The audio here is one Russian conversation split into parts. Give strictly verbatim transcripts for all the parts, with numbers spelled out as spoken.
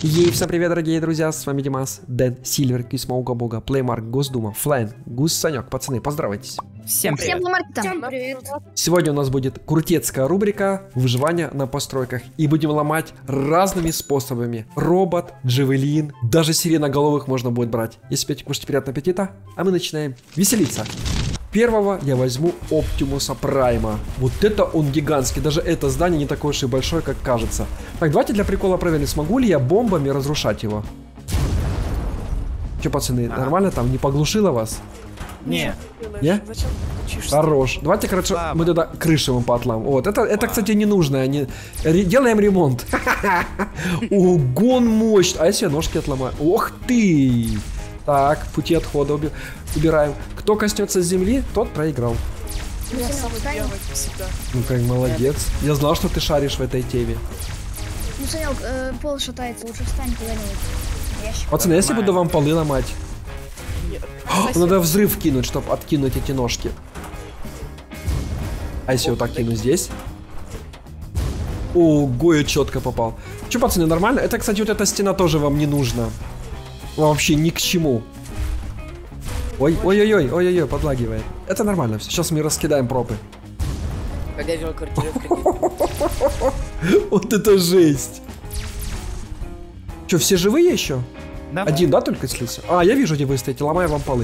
Ей, всем привет, дорогие друзья, с вами Димас, Дэн, Сильвер, Кисма, Уга Бога, Плеймарк, Госдума, Флайн, Гус, Санек, пацаны, поздравайтесь. Всем привет. Всем привет. Сегодня у нас будет крутецкая рубрика «Выживание на постройках». И будем ломать разными способами. Робот, джавелин, даже сиреноголовых можно будет брать. Если пять, кушайте приятного аппетита, а мы начинаем веселиться. Первого я возьму Оптимуса Прайма. Вот это он гигантский. Даже это здание не такое уж и большое, как кажется. Так, давайте для прикола проверим, смогу ли я бомбами разрушать его. Че, пацаны, ага. Нормально там? Не поглушило вас? Не. Не? Хорош. Давайте, короче, Баба. мы туда крыши вам поотлам. Вот, это, это, кстати, не нужно. Не... Делаем ремонт. Ого, мощь. А если я ножки отломаю? Ох ты! Так, пути отхода уби... убираем. Кто коснется земли, тот проиграл. Я самый первый всегда. Ну как, молодец. Я знал, что ты шаришь в этой теме. Ну, Санек, э, пол шатается, лучше встань куда-нибудь. Пацаны, если буду вам полы ломать. Нет. О, надо взрыв кинуть, чтобы откинуть эти ножки. А если вот так кину здесь? Ого, я четко попал. Че, пацаны, нормально? Это, кстати, вот эта стена тоже вам не нужна. Вообще ни к чему. Ой, ой-ой-ой, ой-ой-ой, подлагивает. Это нормально все. Сейчас мы раскидаем пропы. Вот это жесть. Че, все живые еще? Один, да, только слился? А, я вижу, где вы стоите. Ломаю вам полы.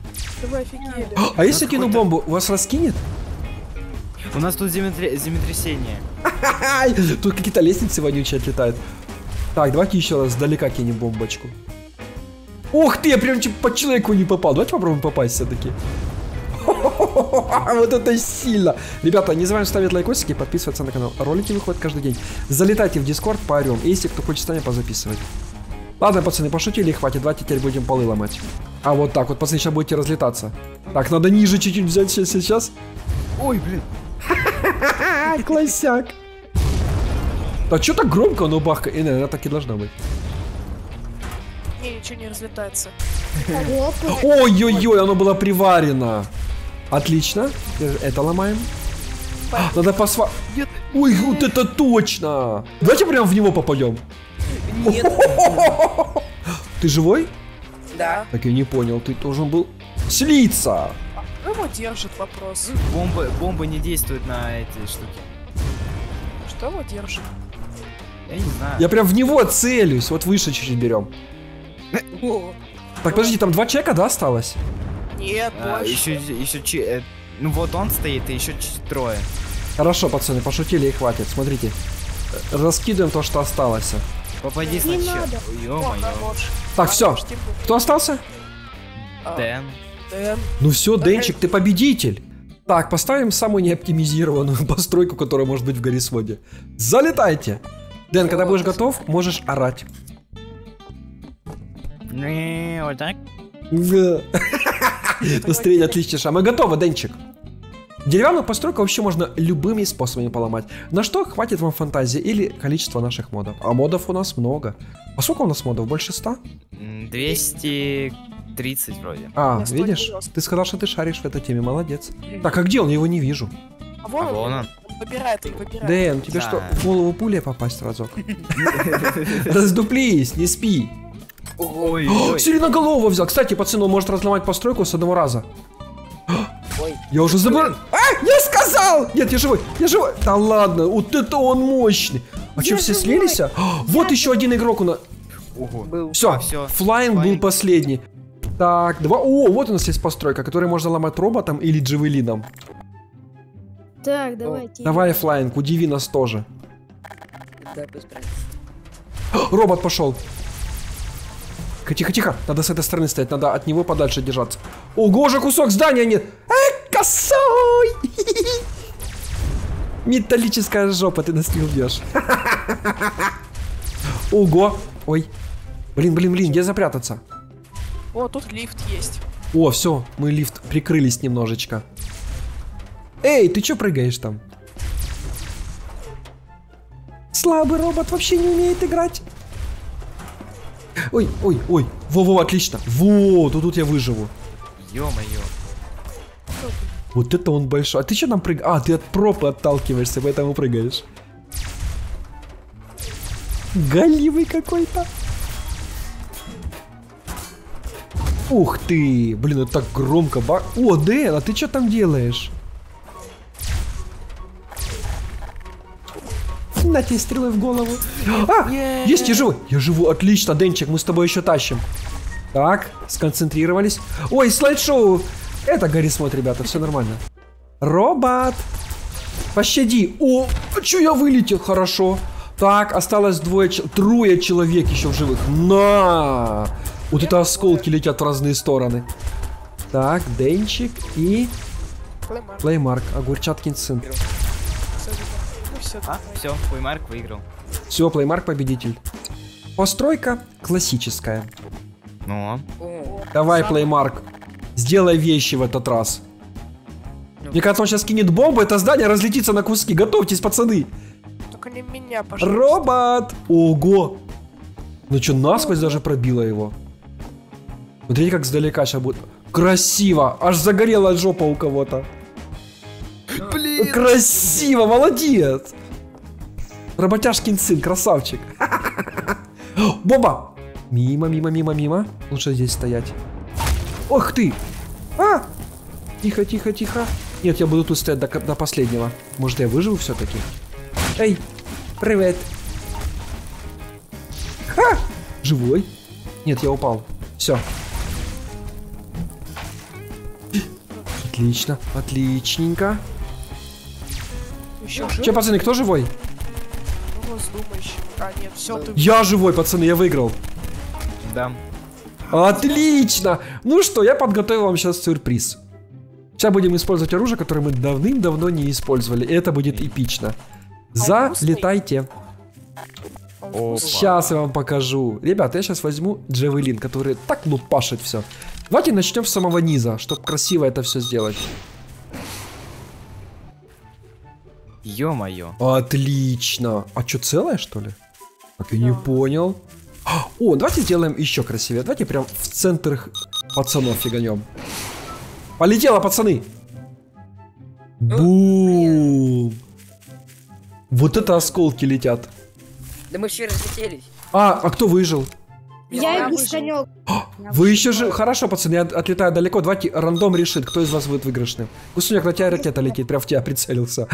А если кину бомбу, у вас раскинет? У нас тут землетрясение. Тут какие-то лестницы вонючие отлетают. Так, давайте еще раз сдалека кинем бомбочку. Ух ты, я прям по человеку не попал. Давайте попробуем попасть все-таки. Вот это сильно. Ребята, не забываем ставить лайкосики и подписываться на канал. Ролики выходят каждый день. Залетайте в Дискорд, поорем. И если кто хочет с нами позаписывать. Ладно, пацаны, пошутили и хватит. Давайте теперь будем полы ломать. А вот так вот, пацаны, сейчас будете разлетаться. Так, надо ниже чуть-чуть взять сейчас, сейчас. Ой, блин. Классяк. А что так громко оно бахкает? И, наверное, так и должно быть. Не, ничего не разлетается. Ой-ой-ой, оно было приварено. Отлично. Это ломаем. Надо посва... Ой, вот это точно. Давайте прям в него попадем. Нет. Ты живой? Да. Так я не понял, ты должен был слиться. Его держит вопрос. Бомбы, бомбы не действуют на эти штуки. Что его держит? Я не знаю. Я прям в него целюсь. Вот выше чуть-чуть берем. Так, подожди, там два чека, да, осталось? Нет, а, больше. Еще, еще, э, ну вот он стоит, и еще трое. Хорошо, пацаны, пошутили и хватит. Смотрите, раскидываем то, что осталось. Попади сначала. Так, все. Кто остался? Дэн. Дэн. Ну все, Дэнчик, ты победитель. Так, поставим самую неоптимизированную постройку, которая может быть в Гаррисводе. Залетайте. Дэн, когда будешь готов, можешь орать. Не, вот так. Быстрее, отлично. Мы готовы, Дэнчик. Деревянную постройку вообще можно любыми способами поломать. На что хватит вам фантазии или количество наших модов. А модов у нас много. А сколько у нас модов? Больше ста? двести тридцать вроде. А, видишь? Ты сказал, что ты шаришь в этой теме. Молодец. Так, а где он? Я его не вижу. А вон, а вон он. Выбирает и выбирает. Дэн, тебе да. что, в голову пуля попасть разок? Раздуплись, не спи. Ой, ой. Сиреноголового взял. Кстати, пацан, он может разломать постройку с одного раза. Ой. Я уже забыл. А, я сказал! Нет, я живой, я живой. Да ладно, вот это он мощный. А что, все слились? Вот еще один игрок у нас. Все, Флайн был последний. Так, два. О, вот у нас есть постройка, которую можно ломать роботом или джавелином. Так, давайте. Давай, Флайн, удиви нас тоже. Робот пошел. Тихо-тихо, надо с этой стороны стоять, надо от него подальше держаться. Ого, же кусок здания нет. Эй, косой! Металлическая жопа, ты нас не убьешь. Ого, ой. Блин, блин, блин, где запрятаться? О, тут лифт есть. О, все, мы лифт прикрылись немножечко. Эй, ты что прыгаешь там? Слабый робот вообще не умеет играть. Ой, ой, ой. Во-во, отлично. Во, тут, тут я выживу. Ё-моё. Вот это он большой. А ты что там прыгаешь? А, ты от пропы отталкиваешься, поэтому прыгаешь. Галивый какой-то. Ух ты! Блин, это так громко. Ба... О, Дэн, а ты что там делаешь? На тебе стрелы в голову. А, есть, я живу. Я живу, отлично, Денчик, мы с тобой еще тащим. Так, сконцентрировались. Ой, слайд-шоу. Это Гаррисмод, ребята, все нормально. Робот. Пощади. О, а что я вылетел? Хорошо. Так, осталось двое, трое человек еще в живых. На! Вот это осколки летят в разные стороны. Так, Денчик и... Плеймарк. Плеймарк, Огурчаткин сын. Ну все, А, все, Плеймарк выиграл. Все, Плеймарк победитель. Постройка классическая. Ну, Давай, Плеймарк, сделай вещи в этот раз. Мне кажется, он сейчас кинет бомбу, это здание разлетится на куски. Готовьтесь, пацаны. только не меня, пожалуйста. Робот! Ого! Ну что, насквозь даже пробило его. Смотрите, как сдалека сейчас будет. Красиво! Аж загорела жопа у кого-то. блин. Красиво, молодец! Работяжкин сын, красавчик. Бомба! Мимо, мимо, мимо, мимо. Лучше здесь стоять. Ох ты! А! Тихо, тихо, тихо. Нет, я буду тут стоять до, до последнего. Может, я выживу все-таки? Эй! Привет! Ха! Живой? Нет, я упал. Все. Отлично, отличненько. Еще жив? Че, пацаны, кто живой? Ну, раздумающий. А, нет, все, ты... Я живой, пацаны, я выиграл. Да. Отлично! Ну что, я подготовил вам сейчас сюрприз. Сейчас будем использовать оружие, которое мы давным-давно не использовали. И это будет эпично. Залетайте. Опа. Сейчас я вам покажу. Ребята, я сейчас возьму джавелин, который так лупашит все. Давайте начнем с самого низа, чтобы красиво это все сделать. Ё-моё. Отлично. А что, целое, что ли? Так, я не понял. О, давайте сделаем еще красивее. Давайте прям в центр их пацанов фиганем. Полетело, пацаны. Бум. Вот это осколки летят. Да мы все разлетелись. А, а кто выжил? Я Я без конек. Вы еще же... Хорошо, пацаны, я отлетаю далеко. Давайте рандом решит, кто из вас будет выигрышным. Гусуняк, на тебя ракета летит, прям в тебя прицелился.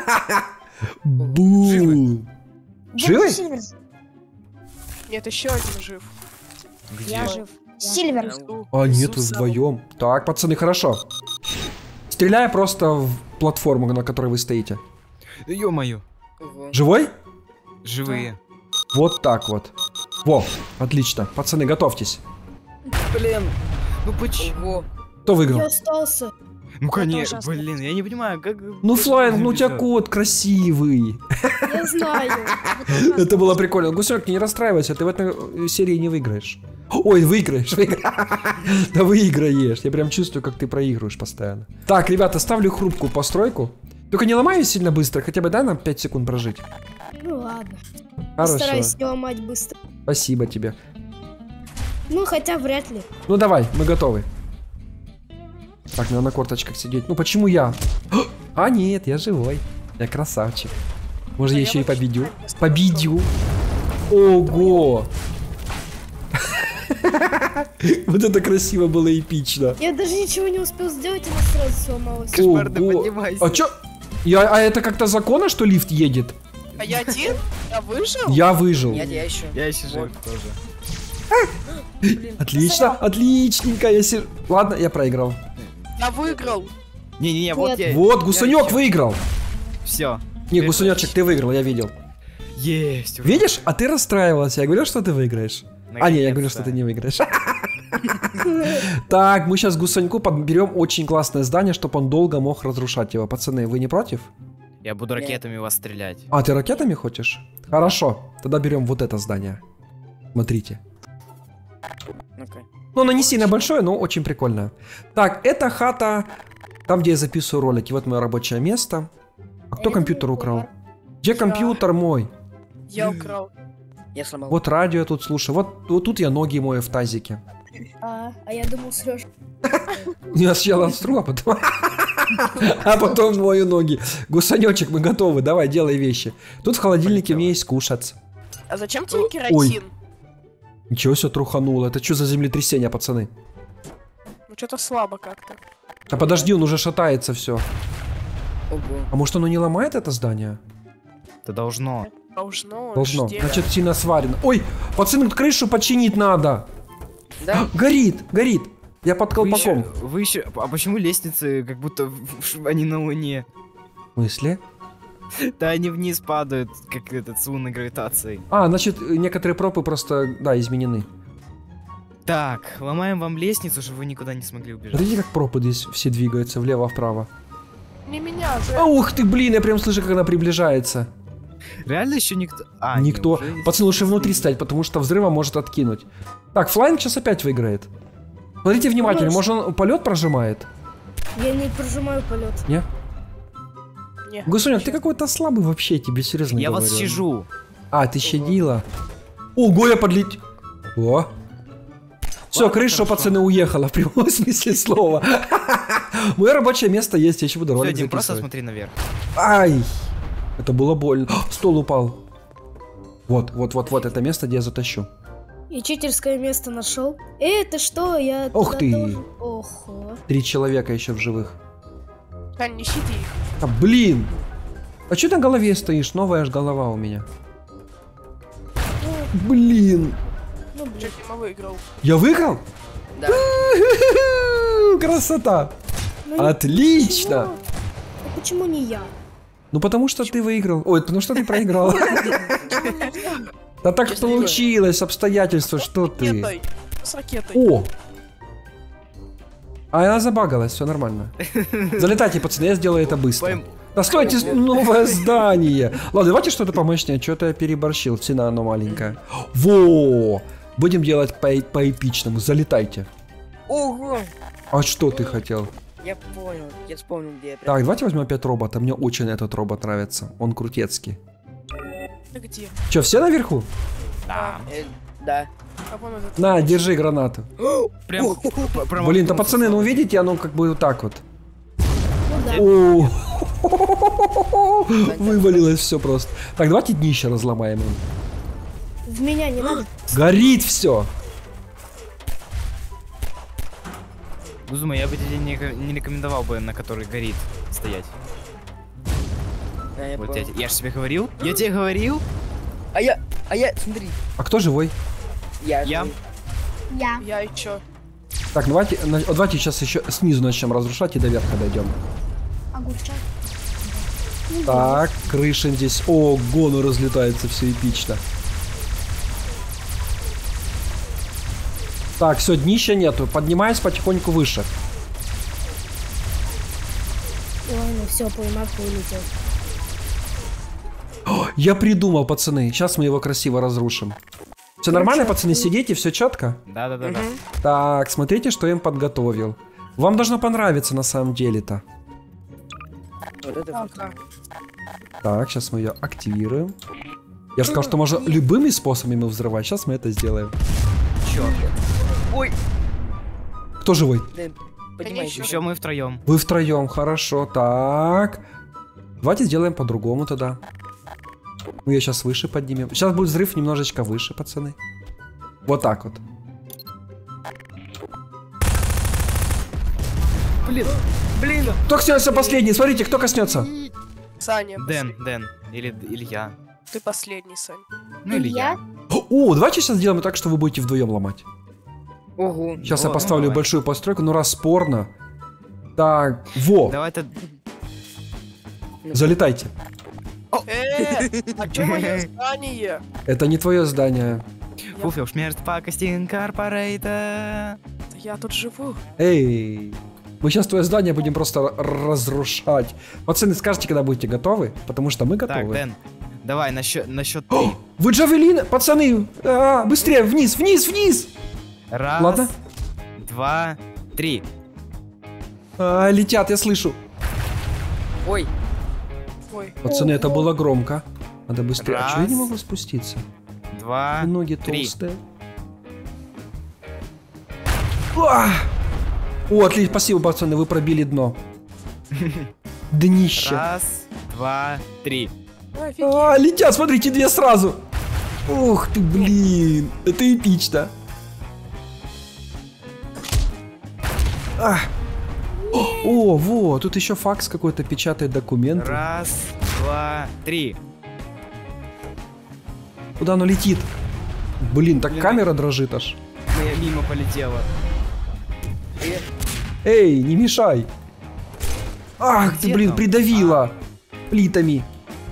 Бум. Живы? Сильвер. Нет, еще один жив. Где? Я жив. Сильвер. Внизу. А, нет, вы Иисус вдвоем. Так, пацаны, хорошо. Стреляй просто в платформу, на которой вы стоите. Ё-моё. Ого. Живой? Живые. Вот так вот. Во, отлично. Пацаны, готовьтесь. Блин. Ну почему? Ого. Кто выиграл? Я остался. Ну конечно, ужасно. блин, я не понимаю, как... Ну, Флайн, ну у тебя кот красивый. Я знаю. Это было прикольно. Гусек, не расстраивайся, ты в этой серии не выиграешь. Ой, выиграешь, выиграешь. Да выиграешь. Я прям чувствую, как ты проигрываешь постоянно. Так, ребята, ставлю хрупкую постройку. Только не ломай сильно быстро, хотя бы дай нам пять секунд прожить. Ну ладно. Хорошо. Постараюсь не ломать быстро. Спасибо тебе. Ну, хотя вряд ли. Ну давай, мы готовы. Так, надо на корточках сидеть. Ну почему я? А нет, я живой. Я красавчик. Может, Да я я еще и вообще победю? так не Победю. Ого! Вот это красиво было, эпично. Я даже ничего не успел сделать, она сразу сломалась. Кошмар, да Ого. поднимайся. А чё? Я, а это как-то законно, что лифт едет? А я один? Я выжил? Я выжил. Нет, я еще. Я еще жив тоже. Блин. Отлично, отличненько. Я си- Ладно, я проиграл. Я выиграл. Не-не-не, вот Нет. я... Вот, Гусунек выиграл. Все. Не, Гусунечек, ты выиграл, я видел. Есть. ура. Видишь? А ты расстраивался. Я говорил, что ты выиграешь. А, не, я говорю, что Наконец-то. ты не выиграешь. Так, мы сейчас Гусаньку подберем очень классное здание, чтобы он долго мог разрушать его. Пацаны, вы не против? Я буду ракетами вас стрелять. А, ты ракетами хочешь? Хорошо, тогда берем вот это здание. Смотрите. Ну-ка. Ну, оно не сильно большое, но очень прикольное. Так, это хата, там, где я записываю ролики. Вот мое рабочее место. А кто компьютер украл? Где компьютер мой? Я украл. Я сломал. Вот радио я тут слушаю. Вот, вот тут я ноги мою в тазике. А, а я думал, Сережа. Я сначала стру, а потом... А потом мою ноги. Гусанечек, мы готовы. Давай, делай вещи. Тут в холодильнике у меня есть кушать. А зачем тебе Ой. керосин? Ничего себе трухануло. Это что за землетрясение, пацаны? Ну что-то слабо как-то. А подожди, он уже шатается все. Ого. А может оно не ломает это здание? Это должно. Должно. Должно. жди. Значит, сильно сварено. Ой, пацаны, тут крышу починить надо. Да? Горит, горит. Я под Вы еще, колпаком. вы еще... А почему лестницы как будто в- в- они на Луне? В смысле? Да они вниз падают, как этот с лунной гравитацией. А, значит, некоторые пропы просто, да, изменены. Так, ломаем вам лестницу, чтобы вы никуда не смогли убежать. Смотрите, как пропы здесь все двигаются влево-вправо. Не меня же. А, ух ты, блин, я прям слышу, как она приближается. Реально еще никто... А, Никто. неужели? Пацаны, лучше внутри стоять, потому что взрыва может откинуть. Так, Флайнг сейчас опять выиграет. Смотрите внимательно, может он полет прожимает? Я не прожимаю полет. Не? Не. Гусуняк, ты какой-то слабый вообще, тебе серьезно Я говорю. вас щажу. А, ты щадила. Ого, я подлетел. О. Все, Ладно, крыша, хорошо. пацаны, уехала, в прямом смысле слова. Мое рабочее место есть, я еще буду Все, ролик Дим, просто записывать. смотри наверх. Ай! Это было больно. Стол упал. Вот, вот, вот, вот, это место, где я затащу. И читерское место нашел. Э, это что? Я Ох туда ты. тоже- Ого. Три человека еще в живых. Тань, не щади их. А, блин! А что ты на голове стоишь? Новая аж голова у меня. Блин! Ну, блин. Че, Дима выиграл. Я выиграл? Да. Красота! Ну, не- Отлично! почему? А почему не я? Ну потому что ты выиграл. Ой, потому что ты проиграл. Да так Счастливо. получилось, обстоятельства, что ты. Ракетой. С ракетой. О! А она забагалась, все нормально. Залетайте, пацаны, я сделаю это быстро. Пойм- Да стойте, новое здание. Ладно, давайте что-то помощнее, что-то я переборщил, цена оно маленькая. Во! Будем делать по- по-эпичному, залетайте. Ого. А что ты хотел? Я понял. Я вспомнил, где я. Так, давайте возьмем опять робота, мне очень этот робот нравится, он крутецкий. Ты где? Че, все наверху? Да. Э, да. А вон этот. На, держи гранату. Прям... п- прям Блин, да воткнулся пацаны, ну сразу. видите, оно как бы вот так вот. Ну да. О, вывалилось все просто. Так, давайте днище разломаем им. В меня не надо. Горит все. Ну, думаю, я бы тебе не, не рекомендовал бы, на который горит, стоять. Да, я Вот понял. я, я же тебе говорил. Я тебе говорил. А я, а я, смотри, А кто живой? я. Я. живой. Я. Я и чё? Так, давайте, на- давайте сейчас еще снизу начнем разрушать и до верха дойдем. Огурчак. Так, крыша здесь. Ого, ну разлетается все эпично. Так, все, днища нету. Поднимаюсь потихоньку выше. Ладно, все, поймал, улетел. О, я придумал, пацаны. Сейчас мы его красиво разрушим. Все нормально, пацаны, сидите, все четко? Да-да-да. да. Так, смотрите, что я им подготовил. Вам должно понравиться на самом деле-то. Вот это вот. Ага. Так, сейчас мы ее активируем. Я же сказал, что можно любыми способами взрывать. Сейчас мы это сделаем. Чё? Ой, Кто живой? Дэн, поднимайся. Все, мы втроем. Вы втроем, хорошо. Так. Давайте сделаем по-другому тогда. Мы ее сейчас выше поднимем. Сейчас будет взрыв немножечко выше, пацаны. Вот так вот. Блин, блин. Кто коснется последний? Смотрите, кто коснется. Саня. Дэн, Дэн. Или, или я. Ты последний, Сань. Ну или я. О, давайте сейчас сделаем так, что вы будете вдвоем ломать. Ого. Сейчас О, я ну поставлю давай. большую постройку, но раз спорно. Так, во, Давай-то... залетайте. Э, а чё мое здание? Это не твое здание. Фуфел, шмерт, пакость, инкорпорейта. Я тут живу. Эй, мы сейчас твое здание будем просто р- разрушать. Пацаны, скажите, когда будете готовы, потому что мы Так, готовы. Дэн, давай на счет, на счет О, три. вы джавелин, пацаны, а, быстрее, вниз, вниз, вниз. Раз, Ладно. два, три. А, летят, я слышу. Ой, Ой. Пацаны, это было громко. Надо быстрее. А чё я не Раз. могу спуститься? Два, И ноги три. толстые. А! О, отлично, спасибо, пацаны, вы пробили дно. Днище. Раз, два, три. Офигеть. А, летят, смотрите, две сразу. Ух ты, блин, это эпично. А. О, вот, тут еще факс какой-то печатает документы. Раз, два, три. Куда оно летит? Блин, так Блин. камера дрожит аж. Моя мимо полетела. Эй, не мешай. Ах, ты, Где блин, там? придавила плитами.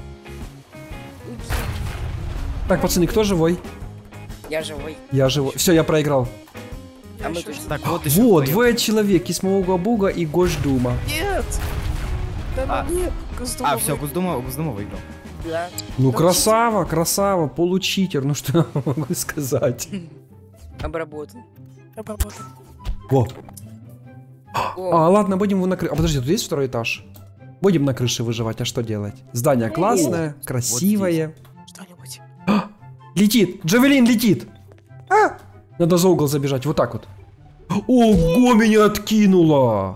Так, пацаны, кто живой? Я живой. Я живой. Все, я проиграл. А мы тут... Так, вот еще. Вот, вдвоем. двое человек, Кисмауга Буга и Гождума. Нет! Да А. ну нет, Госдума А, все, вы- Госдума, Госдума выиграл. Да. Ну, красава, красава, получитер, ну что я могу сказать. Обработан. Обработан. Во. О, А, ладно, будем его на крыше. А, подожди, тут есть второй этаж? Будем на крыше выживать, а что делать? Здание классное, красивое. Что-нибудь. Летит, Джавелин летит. А! Надо за угол забежать, вот так вот. Ого, меня откинуло.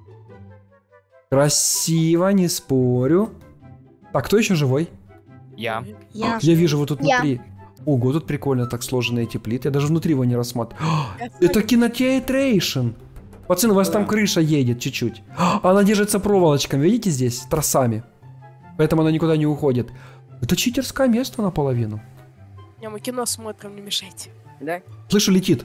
Красиво, не спорю. Так, кто еще живой? Я. Я. Я вижу, вот тут Я. внутри. Ого, тут прикольно так сложены эти плиты. Я даже внутри его не рассматриваю. Это кинотеатрейшн. Пацаны, у вас там крыша едет чуть-чуть. Она держится проволочками, видите здесь? Тросами. Поэтому она никуда не уходит. Это читерское место наполовину. Не, мы кино смотрим, не мешайте. да? Слышу, летит.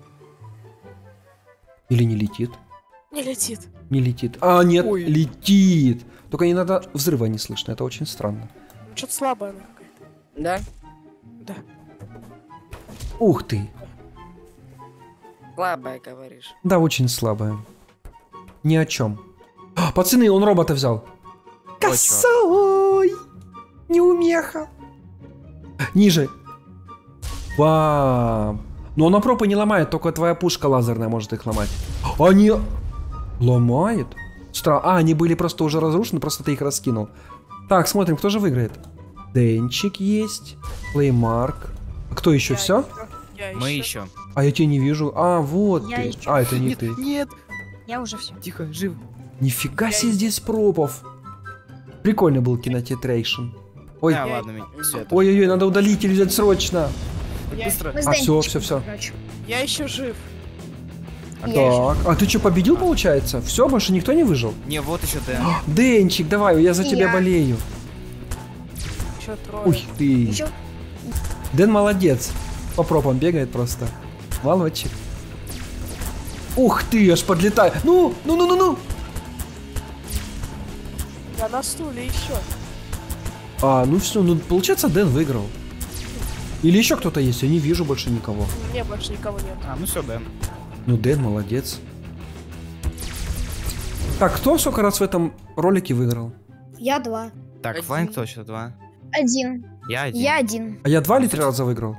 Или не летит? Не летит. Не летит. А, нет, Ой. летит. Только не надо, взрыва не слышно, это очень странно. Ну, что-то слабая она какая-то. Да? Да. Ух ты. Слабая, говоришь. Да, очень слабая. Ни о чем. А, пацаны, он робота взял. Косой! Неумеха. Ниже. Бам. Но она пропы не ломает, только твоя пушка лазерная может их ломать. Они... Ломает? Стра... А, они были просто уже разрушены, просто ты их раскинул. Так, смотрим, кто же выиграет. Денчик есть. Плеймарк. А кто еще? Я Все? еще- Я Мы еще. еще. А я тебя не вижу. А, вот Я ты. еще. А, это не Нет, ты. нет. Я уже все. Тихо, жив. Нифига себе здесь пропов. Прикольно был кинотеатрейшн. Ой, А, ладно, ми- всё, это- ой-ой-ой, надо удалитель взять срочно. Я, Быстро. Мы с А, всё, Денчиком, всё, всё. короче. я еще жив. Я Так, а ты что, победил, получается? Все, больше никто не выжил? Не, вот еще Дэн. Денчик, давай, я за И тебя я. болею. Еще трое. Уй ты. Еще Дэн молодец. По пропам бегает просто. Молодчик. Ух ты, аж подлетаю. Ну, ну, ну, ну, ну. Я на стуле еще. А, ну все, ну получается Дэн выиграл. Или еще кто-то есть, я не вижу больше никого. Мне больше никого нет. А, ну все, Дэн. Ну, Дэн молодец. Так, кто сколько раз в этом ролике выиграл? Я два. Так, Один. Флайн точно два. один. Я один. Я один. А я два или три раза выиграл?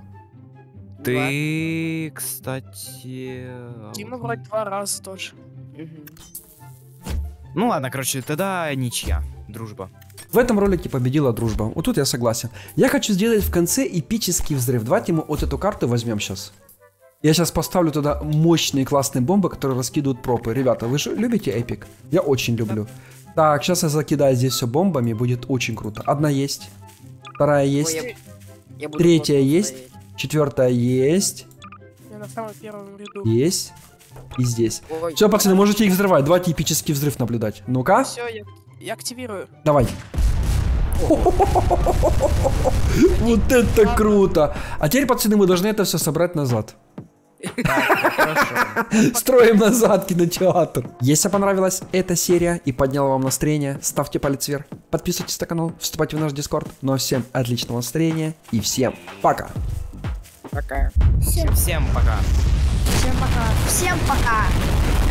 Ты, кстати... Дима вроде два раза тоже. Мгм. Ну ладно, короче, тогда ничья. Дружба. В этом ролике победила дружба. Вот тут я согласен. Я хочу сделать в конце эпический взрыв. Давайте мы вот эту карту возьмем сейчас. Я сейчас поставлю туда мощные классные бомбы, которые раскидывают пропы. Ребята, вы же любите эпик? Я очень люблю. Так, сейчас я закидаю здесь все бомбами, будет очень круто. Одна есть. Вторая Ой, есть. я- я буду Третья плотно есть. стоять. Четвертая есть. Я на самом первом ряду. Есть. И здесь. Ой, Все, пацаны, можете их взрывать. Давайте эпический взрыв наблюдать. Ну-ка. Все, я, я активирую. Давай. Вот это круто. А теперь, пацаны, мы должны это все собрать назад. Хорошо. Строим назад кинотеатр. Если понравилась эта серия и подняла вам настроение, ставьте палец вверх, подписывайтесь на канал, вступайте в наш дискорд. Ну а всем отличного настроения и всем пока. Пока. Всем, Всем пока. всем пока. Всем пока.